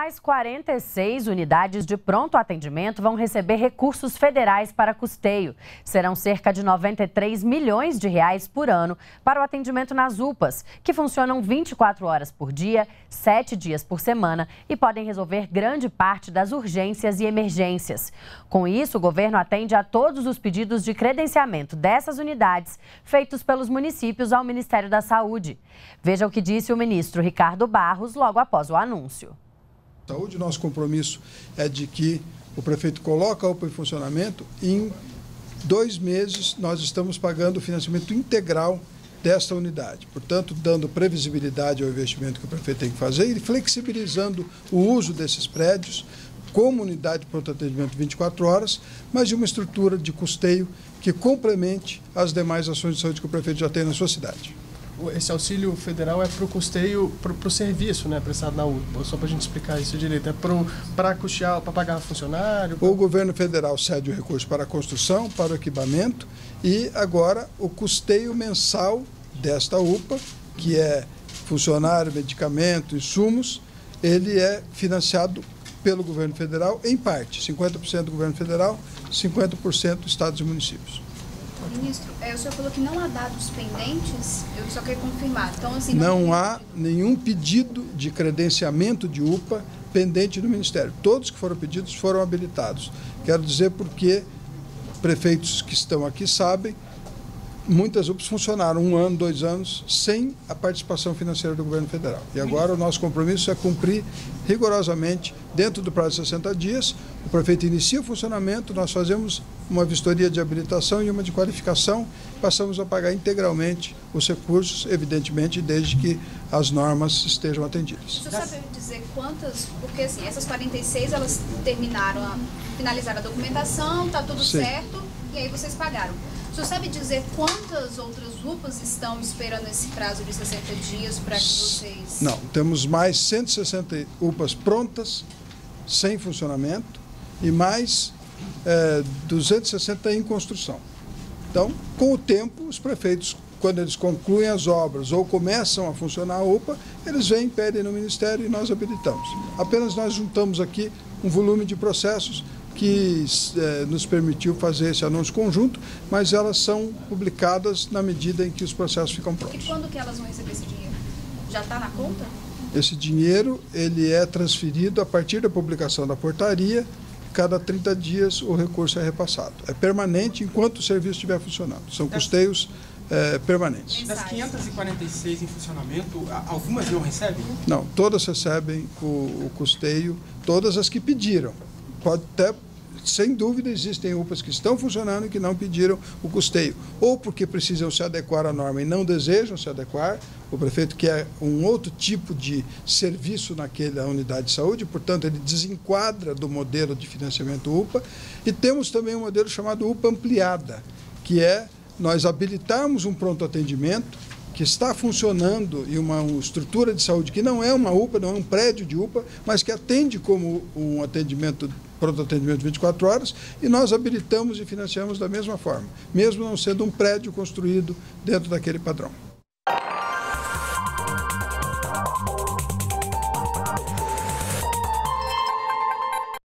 As 46 unidades de pronto atendimento vão receber recursos federais para custeio. Serão cerca de 93 milhões de reais por ano para o atendimento nas UPAs, que funcionam 24 horas por dia, 7 dias por semana e podem resolver grande parte das urgências e emergências. Com isso, o governo atende a todos os pedidos de credenciamento dessas unidades feitos pelos municípios ao Ministério da Saúde. Veja o que disse o ministro Ricardo Barros logo após o anúncio. Saúde, nosso compromisso é de que o prefeito coloca a UPA em funcionamento e em 2 meses nós estamos pagando o financiamento integral desta unidade. Portanto, dando previsibilidade ao investimento que o prefeito tem que fazer e flexibilizando o uso desses prédios como unidade de pronto atendimento 24 horas, mas de uma estrutura de custeio que complemente as demais ações de saúde que o prefeito já tem na sua cidade. Esse auxílio federal é para o custeio, para o serviço, né, prestado na UPA, só para a gente explicar isso direito. É para custear, para pagar funcionário? O governo federal cede o recurso para a construção, para o equipamento e agora o custeio mensal desta UPA, que é funcionário, medicamento, insumos, ele é financiado pelo governo federal em parte, 50% do governo federal, 50% estados e municípios. Ministro, o senhor falou que não há dados pendentes, eu só quero confirmar. Então, assim, não há nenhum pedido de credenciamento de UPA pendente no Ministério. Todos que foram pedidos foram habilitados. Quero dizer porque prefeitos que estão aqui sabem, muitas UPAs funcionaram 1 ano, 2 anos, sem a participação financeira do governo federal. E agora o nosso compromisso é cumprir rigorosamente, dentro do prazo de 60 dias, o prefeito inicia o funcionamento, nós fazemos uma vistoria de habilitação e uma de qualificação, passamos a pagar integralmente os recursos, evidentemente, desde que as normas estejam atendidas. O senhor sabe dizer quantas, porque assim, essas 46, elas finalizaram a documentação, está tudo certo, e aí vocês pagaram. O senhor sabe dizer quantas outras UPAs estão esperando esse prazo de 60 dias para que vocês... Não, temos mais 160 UPAs prontas, sem funcionamento, e mais 260 em construção. Então, com o tempo, os prefeitos, quando eles concluem as obras ou começam a funcionar a UPA, eles vêm, pedem no Ministério e nós habilitamos. Apenas nós juntamos aqui um volume de processos que nos permitiu fazer esse anúncio conjunto, mas elas são publicadas na medida em que os processos ficam prontos. E quando que elas vão receber esse dinheiro? Já está na conta? Esse dinheiro ele é transferido a partir da publicação da portaria. Cada 30 dias o recurso é repassado. É permanente enquanto o serviço estiver funcionando. São custeios permanentes. Das 546 em funcionamento, algumas não recebem? Não, todas recebem o custeio, todas as que pediram. Pode até, sem dúvida, existem UPAs que estão funcionando e que não pediram o custeio. Ou porque precisam se adequar à norma e não desejam se adequar. O prefeito quer um outro tipo de serviço naquela unidade de saúde, portanto, ele desenquadra do modelo de financiamento UPA. E temos também um modelo chamado UPA ampliada, que é nós habilitarmos um pronto atendimento que está funcionando em uma estrutura de saúde que não é uma UPA, não é um prédio de UPA, mas que atende como um atendimento, pronto atendimento 24 horas, e nós habilitamos e financiamos da mesma forma, mesmo não sendo um prédio construído dentro daquele padrão.